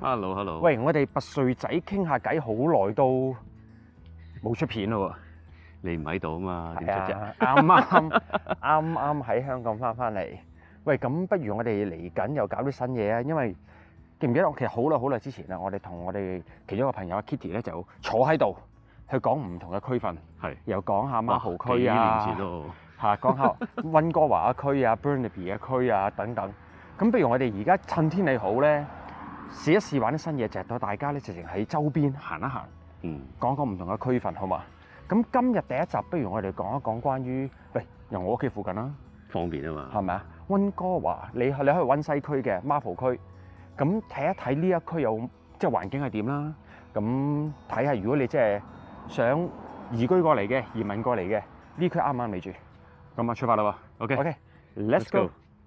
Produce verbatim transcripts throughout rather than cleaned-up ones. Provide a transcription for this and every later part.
Hello，Hello。 喂，我哋拔萃仔傾下偈，好耐都冇出片咯喎。 你唔喺度啊嘛，點出啫？ 啱啱啱啱喺香港翻翻嚟。喂，咁不如我哋嚟緊又搞啲新嘢啊！因為記唔記得我其實好耐好耐之前啦，我哋同我哋其中一個朋友阿 Kitty 咧就坐喺度去講唔同嘅區份， 係又講下孖浦區幾年啊， 前都嚇講下溫哥華區啊、Burnaby 嘅區啊等等。咁不如我哋而家趁天氣好咧，試一試玩啲新嘢，就係到大家咧直情喺周邊行一行， 嗯， 講講唔同嘅區份，好嘛？咁今日第一集，不如我哋講一講關於，喂，由我屋企附近啦， 方便啊嘛， 係咪啊？溫哥華，你去你去溫西區嘅孖浦區，咁睇一睇呢一區有即係環境係點啦。咁睇下如果你即係想移居過嚟嘅、移民過嚟嘅，呢區啱唔啱你住？咁啊，出發啦喎 OK OK，Let's go。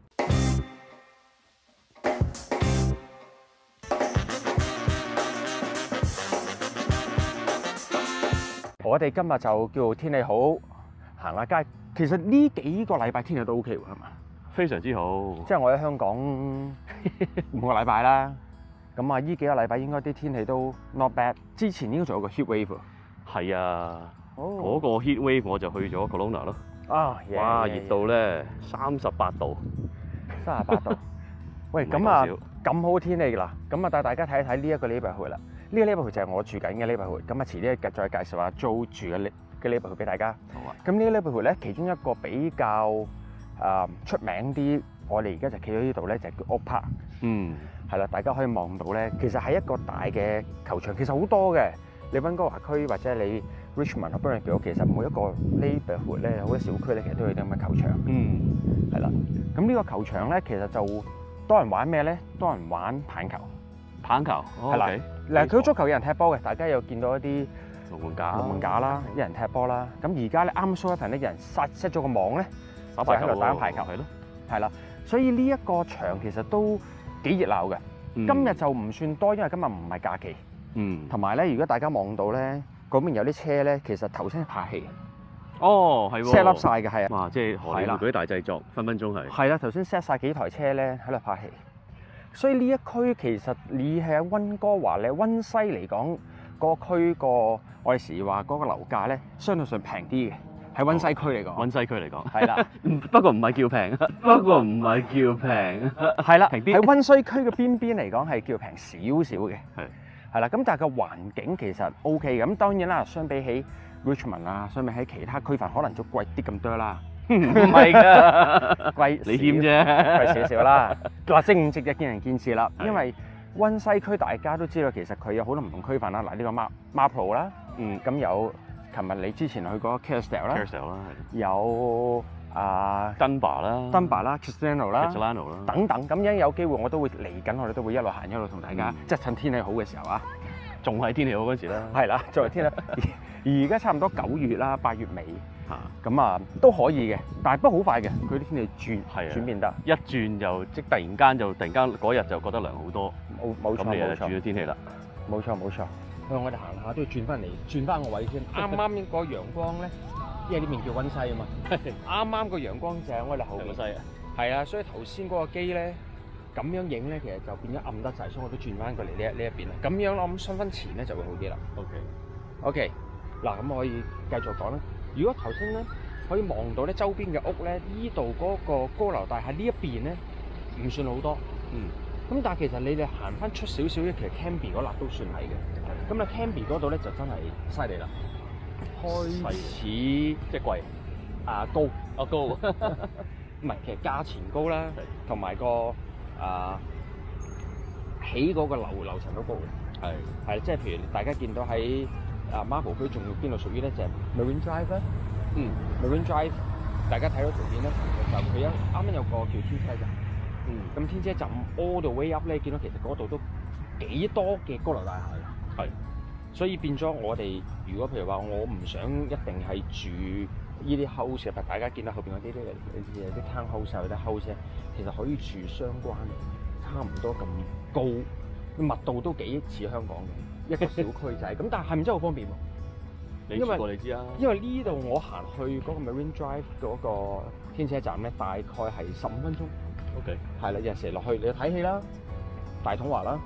我哋今日就叫天氣好，行下街。其實呢幾個禮拜天氣都 OK 喎，係嘛？ 非常之好。 即係我喺香港五個禮拜啦，咁啊呢幾個禮拜應該啲天氣都 not bad。之前應該仲有個 heat wave 喎。 係啊，嗰、 哦， 個 heat wave 我就去咗 Kelowna 咯。 啊， 哇，熱到咧三十八度， 三十八度。喂， 唔係咁啊講笑咁好天氣㗎啦，咁啊帶大家睇一睇呢一個 neighborhood 啦。呢個 neighborhood就係我住緊嘅 neighborhood。咁啊遲啲再介紹下租住嘅嘅 neighborhood 俾大家。 好啊。 咁呢個 neighborhood 咧，其中一個比較誒、呃、出名啲，我哋而家就企喺呢度咧，就叫 Oak Park。 嗯， 係啦，大家可以望到咧，其實係一個大嘅球場，其實好多嘅。你溫哥華區或者你 Richmond 啊、Burnaby，其實每一個 neighborhood 咧，好多小區咧，其實都有啲咁嘅球場。 嗯， 係啦，咁呢個球場咧，其實就多人玩咩咧？多人玩棒球。 棒球係啦，嗱，佢足球有人踢波嘅，大家有見到一啲龍門架、 龍門架啦，有人踢波啦。咁而家咧啱 show 一陣咧，有人 set set 咗個網咧， 打排球就喺度打排球， 係咯。 係啦，所以呢一個場其實都幾熱鬧嘅。 嗯今日就唔算多，因為今日唔係假期。 嗯， 同埋咧，如果大家望到咧，嗰邊有啲車咧，其實頭先係拍戲哦，係喎 set up 晒嘅，係啊， 哇，即係荷里活嗰啲大製作，分分鐘係。 係啦，頭先 set 晒幾台車咧喺度拍戲。所以呢一區其實你係喺溫哥華咧，溫西嚟講，嗰個區個我哋時話嗰個樓價咧，相對上平啲嘅，喺溫西區嚟講。 溫西區嚟講， 係啦， 不過唔係叫平，不過唔係叫平， 係啦， 平啲喺溫西區嘅邊邊嚟講係叫平少少嘅。 係係啦，咁但係個環境其實 O K 嘅。咁當然啦，相比起 Richmond 啊，相比起其他區份，可能就貴啲咁多啦。 唔係㗎， 貴你謙啫， 貴少少啦。嗱，值唔值就見仁見智啦。 係因為溫西區大家都知道，其實佢有好多唔同區份啦。嗱，呢個孖孖浦啦， 嗯咁有琴日你之前去過 Kerrisdale 啦， ，Carousel 啦， 有啊 Dunbar 啦 Dunbar 啦 Kitsilano 啦 Kitsilano 啦， 等等。咁樣有機會我都會嚟緊，我哋都會一路行一路同大家， 嗯即係趁天氣好嘅時候啊。 仲係天氣好嗰時啦， 係啦，作為天氣，而而家差唔多九月啦，八月尾。 嚇， 咁啊都可以嘅，但係不過好快嘅，佢啲天氣轉係啊轉變得一轉就即突然間就突然間嗰日就覺得涼好多， 冇冇錯咁你就冇錯轉咗天氣啦。 冇錯冇錯。我哋行下都要轉翻嚟，轉翻個位先。啱啱個陽光咧，因為呢邊叫溫西啊嘛，啱啱個陽光就喺我哋後邊。 西啊， 係啊，所以頭先嗰個機咧咁樣影咧，其實就變咗暗得滯，所以我都轉翻過嚟呢一呢一邊啦。咁樣我諗分分前咧就會好啲啦。 OK， OK，嗱咁我可以繼續講啦。如果頭先咧可以望到咧周邊嘅屋咧，呢度嗰個高樓大廈呢一邊咧唔算好多， 嗯， 咁但係其實你哋行翻出少少咧，其實 Cambie 嗰粒都算係嘅。咁啊 Cambie 嗰度咧就真係犀利啦，開始即係貴， 啊高， 啊高， 唔係其實價錢高啦，同埋個啊起嗰個樓樓層都高嘅。 係係即係譬如大家見到喺啊孖浦區仲邊度屬於咧，就係 Marine Drive 咧。 嗯 Marine Drive，大家睇到圖片咧，就佢有啱啱有個叫天車站。 嗯， 咁天車站 all the way up 咧，見到其實嗰度都幾多嘅高樓大廈嘅。 係， 所以變咗我哋，如果譬如話我唔想一定係住呢啲 house，但大家見到後邊嗰啲咧，誒啲 townhouse 啊，有啲 house 咧，其實可以住相關，差唔多咁高，密度都幾似香港嘅一個小區仔。咁但係係咪真係好方便喎？ 你住過你知啊， 因為呢度我行去嗰個 Marine Drive 嗰個天車站咧，大概係十五分鐘。 OK， 係啦，有陣時落去你睇戲啦，大統華啦，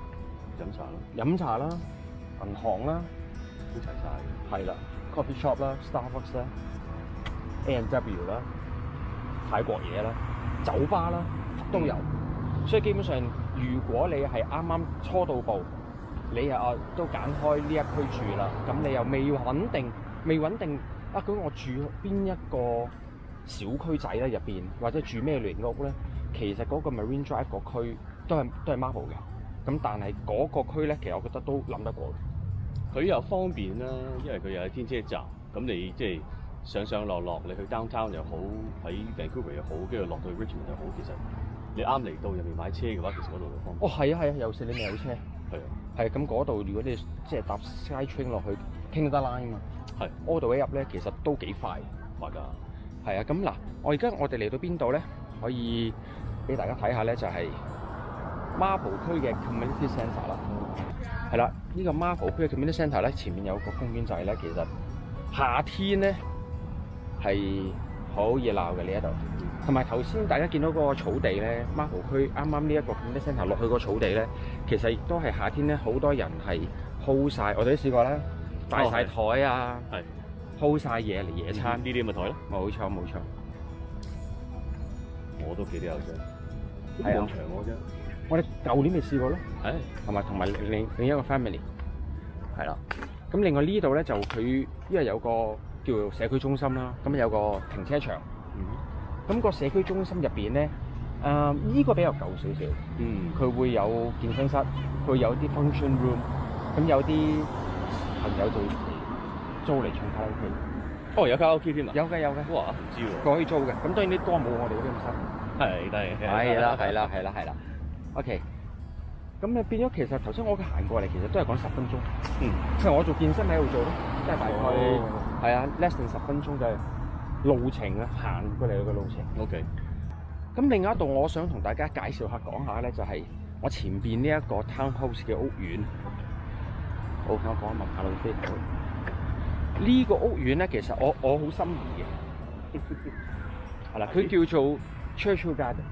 飲茶啦， 飲茶啦、銀行啦， 都齊晒嘅。 係啦 ，coffee shop 啦、Starbucks 啦、A and W 啦、泰國嘢啦、酒吧啦都有。所以基本上，如果你係啱啱初到步，你又啊都揀開呢一區住啦，咁你又未穩定，未穩定啊！咁我住邊一個小區仔咧入邊，或者住咩類型屋咧？其實嗰個 Marine Drive 個區都係都係 Marble 嘅，咁但係嗰個區咧，其實我覺得都諗得過嘅。 佢又方便啦，因為佢又有天車站，咁你即係上上落落，你去 downtown 又好，喺 Vancouver 又好，跟住落到去 Richmond 又好，其實你啱嚟到入面買車嘅話，其實嗰度就方便。 哦，係啊係啊，有時你未有車。 係啊。 係咁嗰度，如果你即係搭 SkyTrain 落去 Canada Line 啊嘛， 係 all the way up 咧，其實都幾快。 快㗎。 係啊，咁嗱，我而家我哋嚟到邊度咧？可以俾大家睇下咧，就係 Marble 區嘅 Community Centre 啦。係啦，呢個 Marble 區嘅 Community Centre 咧，前面有個公園仔咧，其實夏天咧係好熱鬧嘅呢一度。同埋頭先大家見到嗰個草地咧，Marble 區啱啱呢一個 Community Centre 落去個草地咧，其實亦都係夏天咧，好多人係 hold 晒，我哋都試過啦，擺晒台啊， 係 hold 晒嘢嚟野餐， 呢啲咁嘅台咯。 冇錯冇錯。 我都記得有啫， 係啊咁長我啫。 我哋舊年未試過咯， 係係咪？同埋另另一個 family 係啦。咁另外呢度咧就佢因為有個叫做社區中心啦，咁有個停車場。 嗯。 咁個社區中心入邊咧，誒依個比較舊少少。 嗯。 佢會有健身室，佢有啲 function room，咁有啲朋友就租嚟唱卡拉 OK。 哦，有卡拉 OK 添啊？ 有嘅有嘅。 哇，唔知喎。 佢可以租嘅，咁當然啲歌冇我哋嗰啲咁新。 係，係係啦係啦係啦係啦。OK。咁誒變咗，其實頭先我行過嚟，其實都係講十分鐘。 嗯。 譬如我做健身喺度做咯，即係大概係啊 less than 十分鐘嘅路程啊，行過嚟嘅路程。 OK。 咁另外一度我想同大家介紹下講下咧，就係我前邊呢一個 townhouse 嘅屋苑。好，我講問下老師。呢個屋苑咧，其實我我好心儀嘅。係啦，佢叫做 Churchill Garden。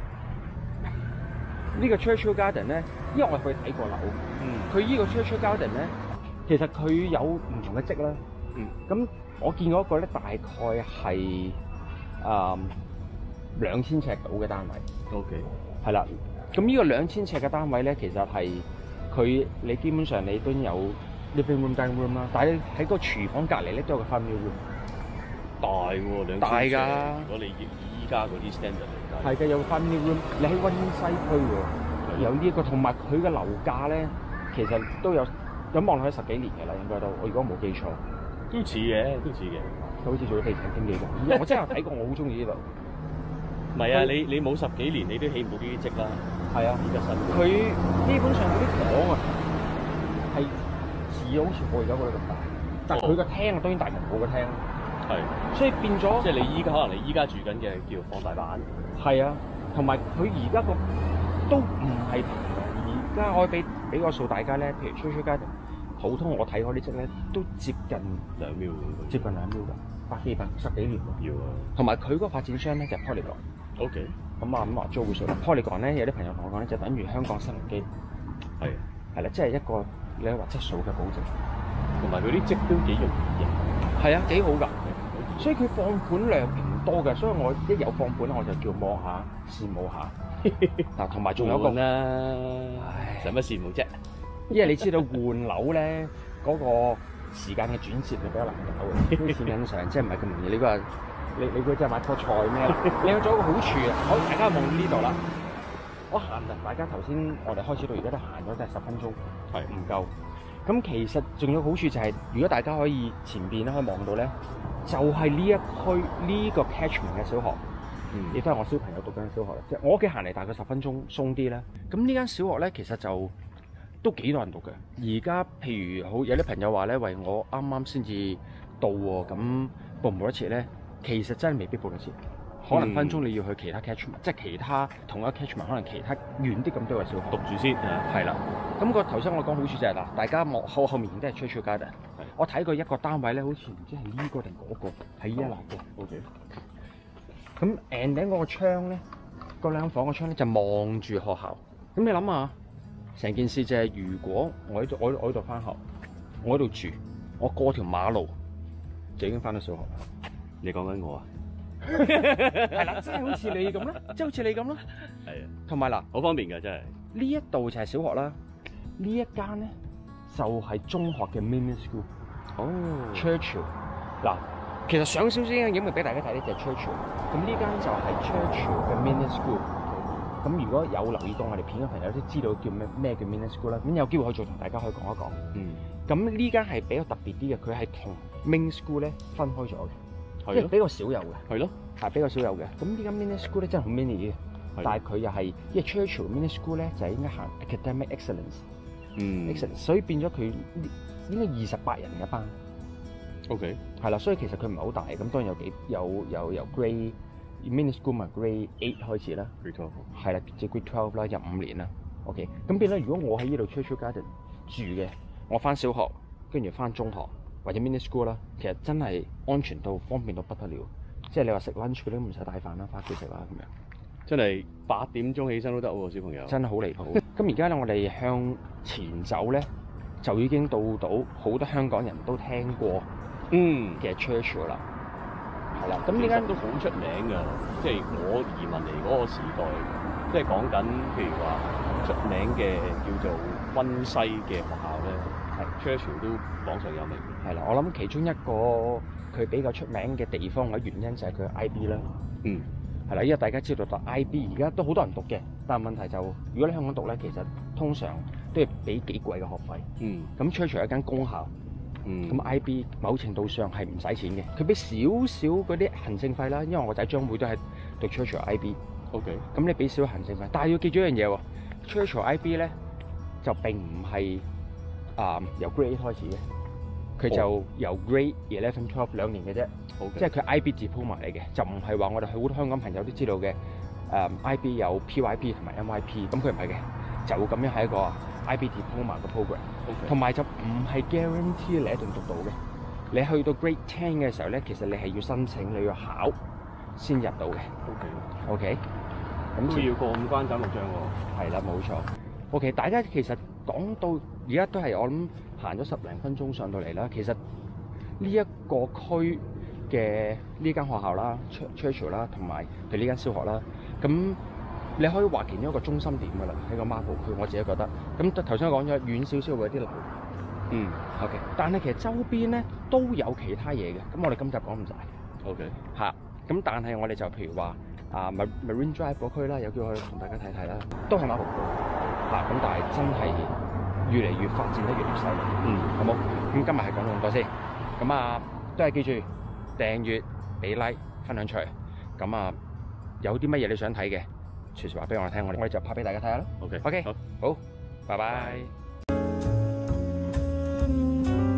呢個 Churchill Garden 咧，因為我去睇過樓。 嗯。 佢呢個 Churchill Garden 咧，其實佢有唔同嘅積啦。 嗯。 咁我見嗰個咧，大概係誒兩千尺到嘅單位。 OK。 係啦，咁呢個兩千尺嘅單位咧，其實係佢你基本上你都有 living room、dining room 啦，但係喺個廚房隔離咧都有個 family room。 大喎，兩大㗎。 如果你以依家嗰啲 standard 嚟計。 係嘅，有個 family room。你喺溫西區喎，有呢一個，同埋佢嘅樓價咧，其實都有有望落去十幾年嘅啦，應該都。我如果冇記錯。 都似嘅，都似嘅。 佢好似做咗地產經紀咁。我真係睇過，我好中意呢度。 唔係啊，你你冇十幾年，你都起唔到呢啲積啦。 係啊， 依家新。 佢基本上嗰啲房啊，係似好似我而家嗰度咁大，但係佢個廳啊當然大過我個廳。 係。 所以變咗。 即係你依家可能你依家住緊嘅叫放大版。 係啊，同埋佢而家個都唔係平嘅。而家我俾俾個數大家咧，譬如 Churchill Garden，普通我睇開啲積咧都接近兩秒， 接近兩秒㗎，百幾百十幾年喎。 要啊。同埋佢嗰個發展商咧就係 Polygon。 O K。 咁啊咁話租會數啦。Polygon 咧有啲朋友同我講咧，就等於香港新鴻基。 係。係啦，即係一個你話質素嘅保證。 同埋佢啲積都幾容易認。 係啊，幾好㗎。所以佢放盤量唔多嘅，所以我一有放盤咧，我就叫望下、羨慕下。嗱，同埋仲有個啦，使乜羨慕啫？ 因為你知道換樓咧，嗰個時間嘅轉折係比較難搞嘅，啲錢銀上即係唔係咁容易。你話你你估即係買棵菜咩？你有咗一個好處啊！好，大家望到呢度啦。我行啊，大家頭先我哋開始到而家都行咗都係十分鐘，係唔夠。咁其實仲有好處就係、是，如果大家可以前邊咧可以望到咧，就係、是、呢一區呢、這個 catchment 嘅小學，亦都係我小朋友讀緊嘅小學啦。即係我屋企行嚟大概十分鐘鬆啲咧。咁呢間小學咧，其實就都幾多人讀嘅。而家譬如好有啲朋友話咧，喂，我啱啱先至到喎，咁報唔報得切咧？其實真係未必報得切。可能分鐘你要去其他 catchment，、嗯、即係其他同一個 catchment， 可能其他遠啲咁多嘅小學讀住先。係啦，咁、那個頭先我講好處就係、是、嗱，大家望後後面都係 Churchill Garden。我睇過一個單位咧，好似唔知係呢個定嗰個，係依一欄嘅。O K。咁 and 頂嗰個窗咧，嗰兩房嘅窗咧就望住學校。咁你諗下， 成件事就係如果我喺度我我喺度翻學，我喺度住，我過條馬路就已經翻到小學啦。 你講緊我啊？ 係啦，即係好似你咁啦，即係好似你咁啦。 係啊， 同埋嗱， 好方便㗎，真係。 呢一度就係小學啦，呢一間咧就係中學嘅 mini school。 哦 Churchill 嗱，其實上少少影片俾大家睇咧就係 Churchill，咁呢間就係 Churchill 嘅 mini school。咁如果有留意到我哋片嘅朋友都知道叫咩咩叫 mini school 啦，咁有機會可以再同大家可以講一講。 嗯。 咁呢間係比較特別啲嘅，佢係同 main school 咧分開咗嘅，即係係咯， 比較少有嘅。 係咯， 係比較少有嘅。咁呢間 mini school 咧真係好 mini 嘅， 係但係佢又係因為 Churchill mini school 咧就係應該行 academic excellence，excellence，、 嗯 excellence，所以變咗佢應該二十八人一班。 ，OK， 係啦，所以其實佢唔係好大，咁當然有幾有有由 grade mini school 咪 grade eight 開始啦， Grade twelve， 係啦，即係 grade twelve 啦，入五年啦。OK，咁變咗如果我喺呢度 Churchill Garden 住嘅，我翻小學跟住翻中學或者 mini school 啦，其實真係安全到方便到不得了。即係你話食 lunch 嗰啲唔使帶飯啦，翻屋企食啦咁樣。 真係八點鐘起身都得喎，小朋友。 真係好離譜。咁而家咧，我哋向前走咧，就已經到到好多香港人都聽過嗯嘅 Churchill 啦。係啦，咁咁呢間呢間都好出名㗎，即係我移民嚟嗰個時代，即係講緊譬如話出名嘅叫做溫西嘅學校咧，係 Churchill 都榜上有名。 係啦，我諗其中一個佢比較出名嘅地方或者原因就係佢 I B 啦。 嗯， 係啦，因為大家知道讀 I B 而家都好多人讀嘅，但係問題就如果你香港讀咧，其實通常都要俾幾貴嘅學費。 嗯， 咁 Churchill 係一間公校， 嗯， 咁 I B 某程度上係唔使錢嘅，佢俾少少嗰啲行政費啦，因為我仔張會都係讀 Churchill I B。 OK， 咁你俾少行政費，但係要記住一樣嘢喎 ，Churchill I B 咧就並唔係啊由 Grade eight 開始嘅，佢就由 Grade eleven twelve 兩年嘅啫。 好嘅， 即係佢 I B diploma 嚟嘅，就唔係話我哋好多香港朋友都知道嘅。誒、I B 有 P Y P 同埋 M Y P， 咁佢唔係嘅，就咁樣係一個 I B diploma 嘅 program， OK， 同埋就唔係 guarantee 你一定讀到嘅。你去到 Grade ten 嘅時候咧，其實你係要申請，你要考先入到嘅。 OK， OK，咁都要過五關斬六將喎。 係啦，冇錯。OK，大家其實講到而家都係我諗行咗十零分鐘上到嚟啦。其實呢一個區嘅呢間學校啦 ，Churchill 啦，同埋佢呢間小學啦，咁你可以話其中一個中心點㗎啦，喺個 Marble 區，我自己覺得。咁頭先我講咗遠少少會有啲樓， 嗯 OK，但係其實周邊咧都有其他嘢嘅，咁我哋今集講唔晒 ，OK， 嚇。咁但係我哋就譬如話啊 Marine Drive 嗰區啦，有機會同大家睇睇啦，都係 Marble 區嚇。咁但係真係越嚟越發展得越嚟越犀利， 嗯， 好冇？咁今日係講到咁多先，咁啊都係記住訂閱、俾 like、分享出嚟。咁啊有啲乜嘢你想睇嘅，隨時話俾我哋聽，我哋我哋就拍俾大家睇下啦。 OK， OK， 好， 好，拜拜。